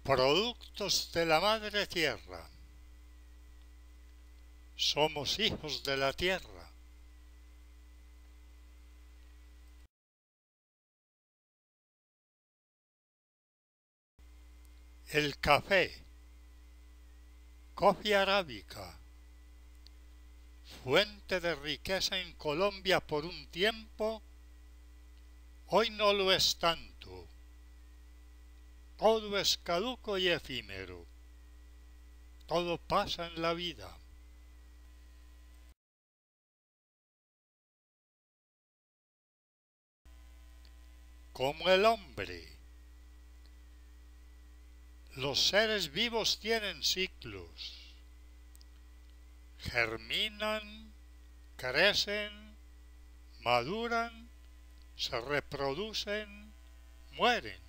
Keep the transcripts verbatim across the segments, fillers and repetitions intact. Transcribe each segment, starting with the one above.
Productos de la madre tierra. Somos hijos de la tierra. El café, Coffea arábica, fuente de riqueza en Colombia por un tiempo, hoy no lo es tanto. Todo es caduco y efímero. Todo pasa en la vida. Como el hombre, los seres vivos tienen ciclos. Germinan, crecen, maduran, se reproducen, mueren.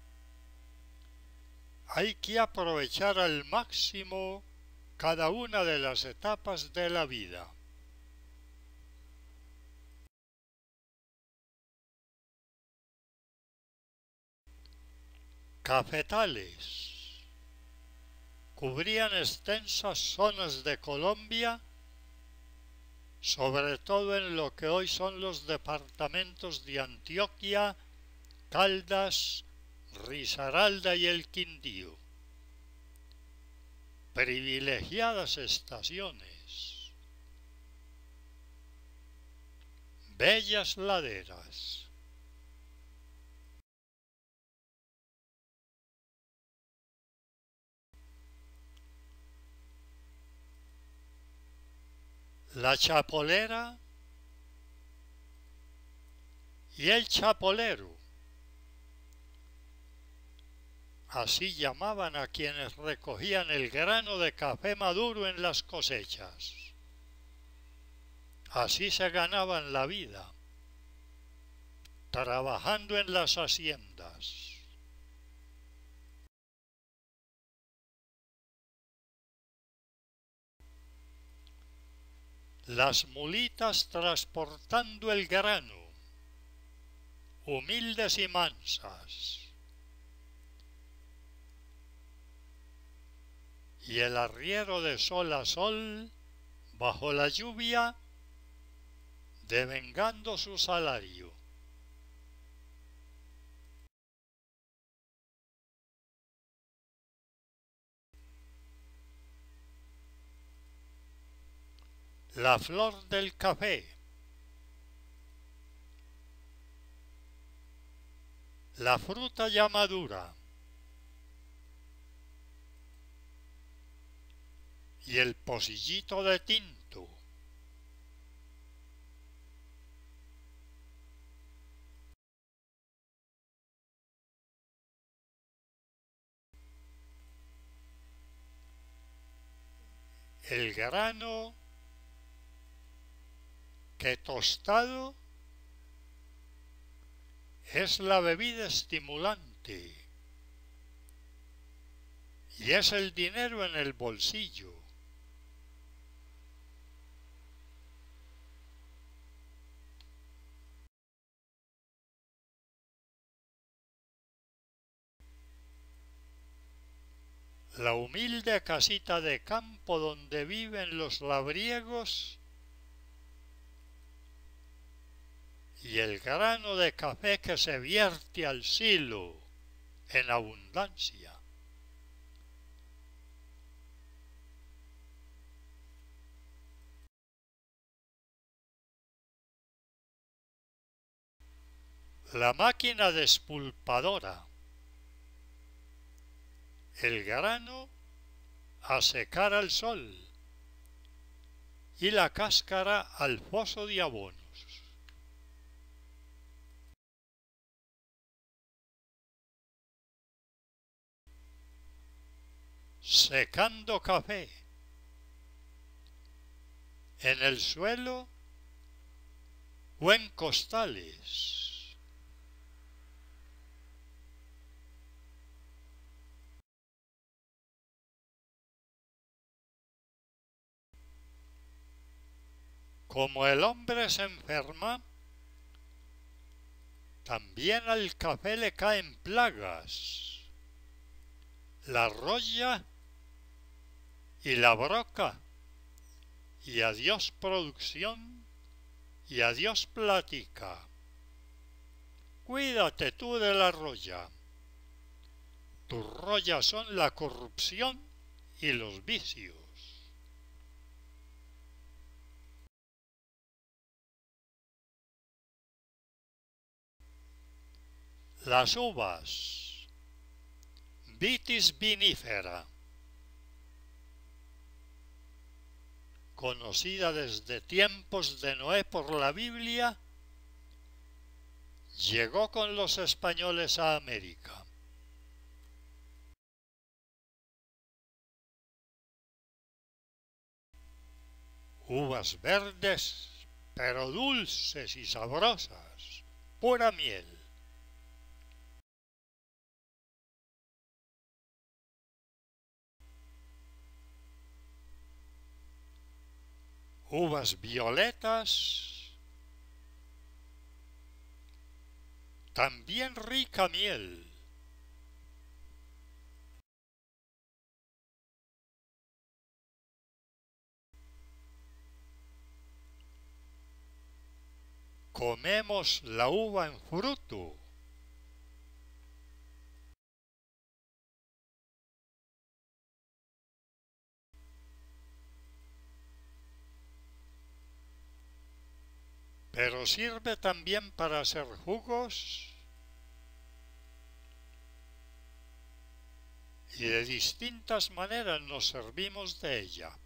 Hay que aprovechar al máximo cada una de las etapas de la vida. Cafetales cubrían extensas zonas de Colombia, sobre todo en lo que hoy son los departamentos de Antioquia, Caldas, Risaralda y el Quindío. Privilegiadas estaciones. Bellas laderas. La chapolera y el chapolero. Así llamaban a quienes recogían el grano de café maduro en las cosechas. Así se ganaban la vida, trabajando en las haciendas. Las mulitas transportando el grano, humildes y mansas. Y el arriero de sol a sol, bajo la lluvia, devengando su salario. La flor del café. La fruta ya madura. Y el pocillito de tinto. El grano que tostado es la bebida estimulante y es el dinero en el bolsillo. La humilde casita de campo donde viven los labriegos y el grano de café que se vierte al silo en abundancia. La máquina despulpadora. El grano a secar al sol y la cáscara al foso de abonos. Secando café en el suelo o en costales. Como el hombre se enferma, también al café le caen plagas. la roya y la broca. Y adiós producción y adiós plática. Cuídate tú de la roya. Tus rollas son la corrupción y los vicios. Las uvas, Vitis vinifera, conocida desde tiempos de Noé por la Biblia, llegó con los españoles a América. Uvas verdes, pero dulces y sabrosas, pura miel. Uvas violetas, también rica miel. Comemos la uva en fruto. Pero sirve también para hacer jugos y de distintas maneras nos servimos de ella.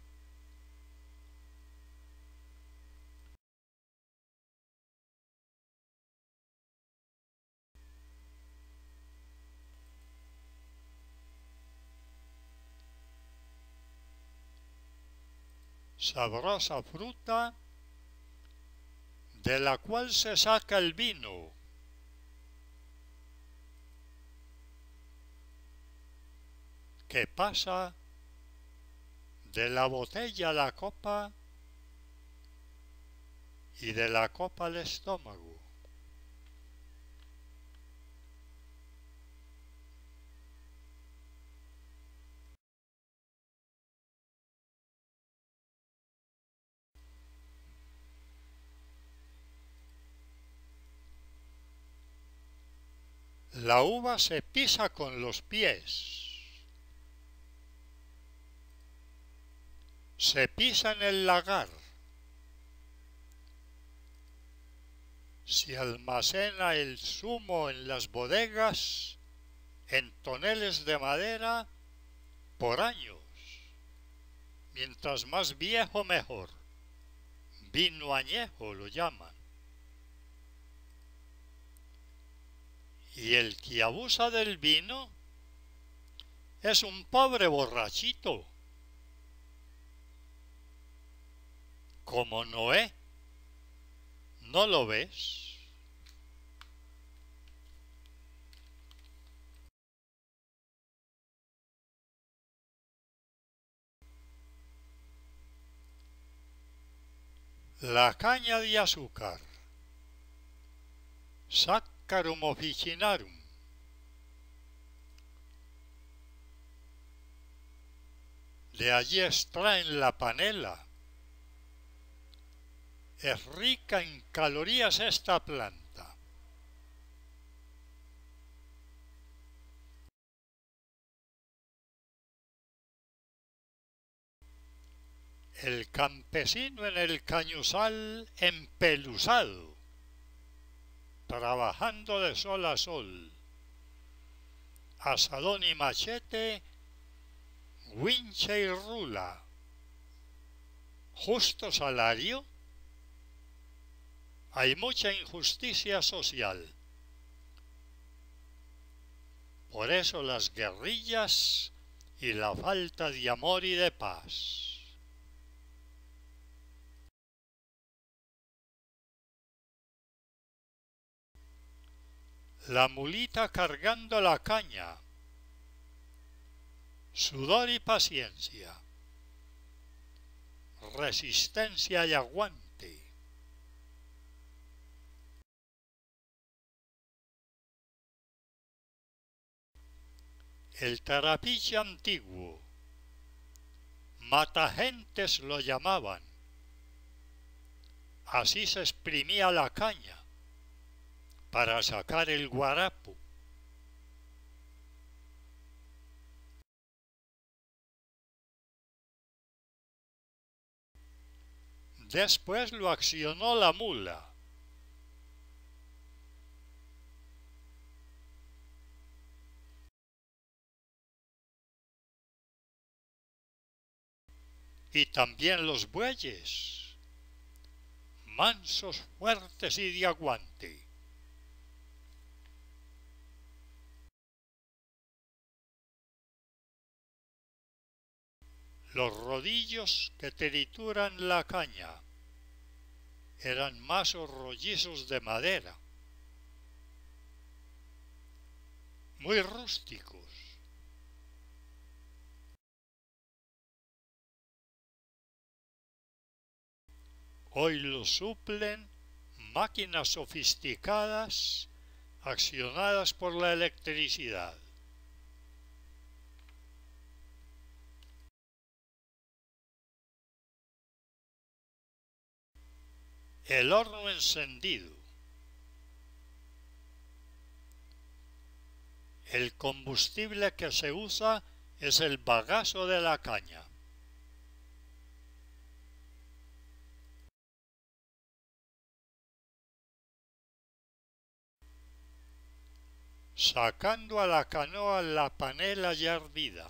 Sabrosa fruta de la cual se saca el vino. Que pasa de la botella a la copa y de la copa al estómago. La uva se pisa con los pies. Se pisa en el lagar. Se almacena el zumo en las bodegas, en toneles de madera, por años. Mientras más viejo, mejor. Vino añejo lo llaman. Y el que abusa del vino es un pobre borrachito, como Noé. ¿No lo ves? La caña de azúcar, Saccharum officinarum, de allí extraen la panela. Es rica en calorías esta planta. El campesino en el cañuzal empelusado, trabajando de sol a sol, asadón y machete, wincha y rula, justo salario. Hay mucha injusticia social. Por eso las guerrillas y la falta de amor y de paz. La mulita cargando la caña, sudor y paciencia, resistencia y aguante. El tarapiche antiguo, matagentes lo llamaban. Así se exprimía la caña para sacar el guarapo. Después lo accionó la mula. Y también los bueyes, mansos, fuertes y de aguante. Los rodillos que trituran la caña eran mazos rollizos de madera, muy rústicos. Hoy lo suplen máquinas sofisticadas accionadas por la electricidad. El horno encendido. El combustible que se usa es el bagazo de la caña. Sacando a la canoa la panela ya ardida.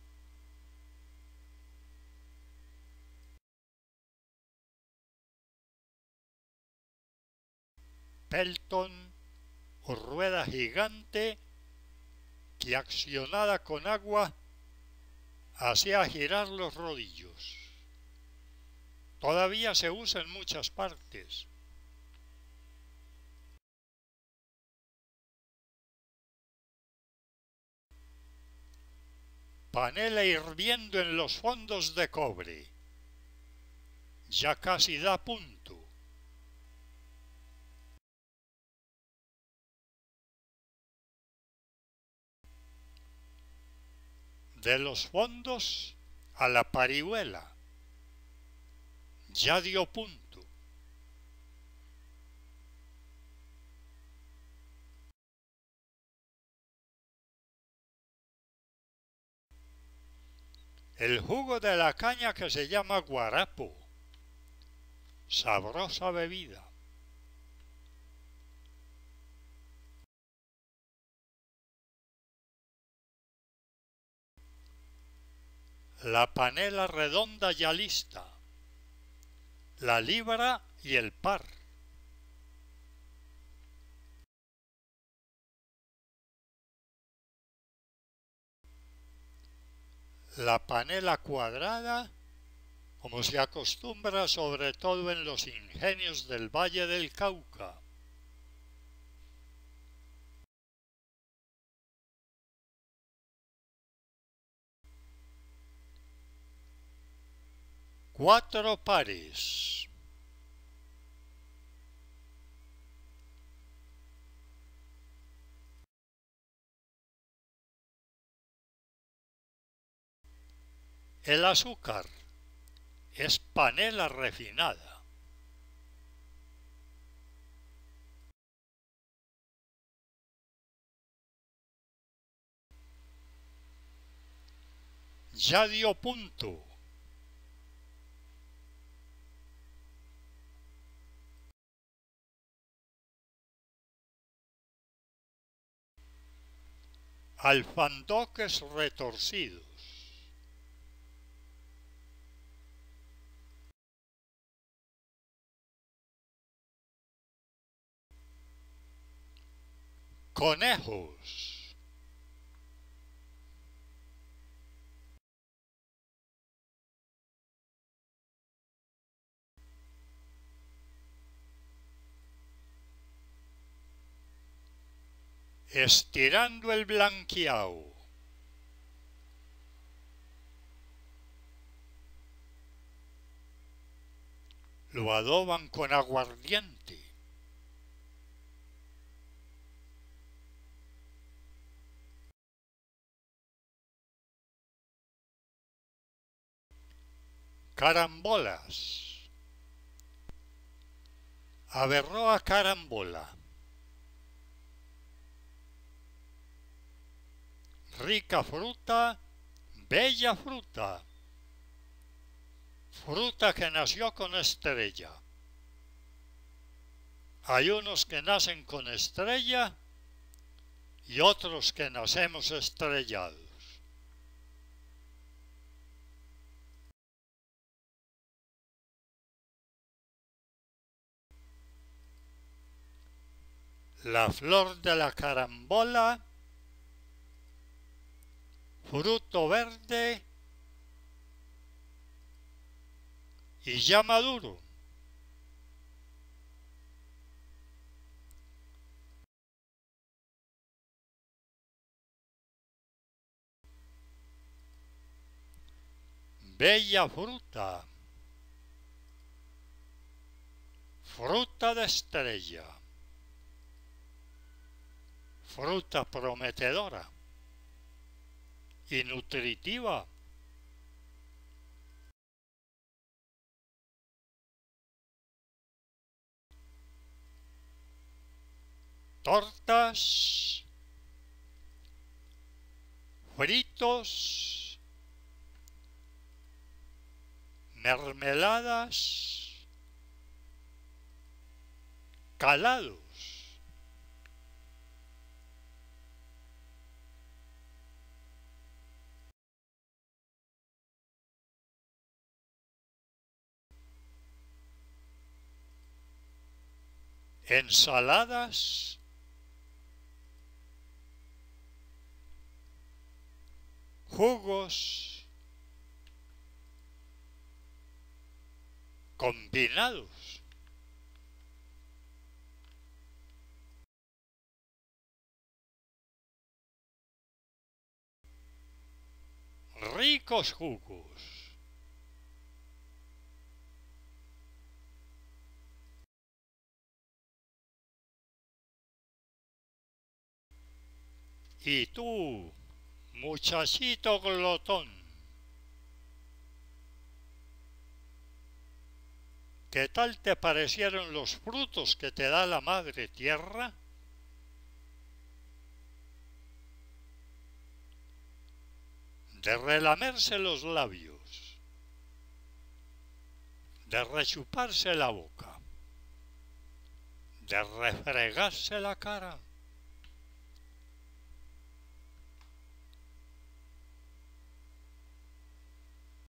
Pelton o rueda gigante que accionada con agua hacía girar los rodillos. Todavía se usa en muchas partes. Panela hirviendo en los fondos de cobre. Ya casi da punto. De los fondos a la parihuela. Ya dio punto. El jugo de la caña que se llama guarapo. Sabrosa bebida. La panela redonda ya lista. La libra y el par. La panela cuadrada, como se acostumbra sobre todo en los ingenios del Valle del Cauca. Cuatro pares. El azúcar es panela refinada. Ya dio punto. Alfandoques retorcidos. Conejos. Estirando el blanqueado. Lo adoban con aguardiente. Carambolas. Averroa carambola. Rica fruta, bella fruta. Fruta que nació con estrella. Hay unos que nacen con estrella y otros que nacemos estrellados. La flor de la carambola, fruto verde y ya maduro. Bella fruta, fruta de estrella, fruta prometedora y nutritiva. Tortas, fritos, mermeladas, calados. Ensaladas, jugos combinados. Ricos jugos. Y tú, muchachito glotón, ¿qué tal te parecieron los frutos que te da la madre tierra? De relamerse los labios, de rechuparse la boca, de refregarse la cara.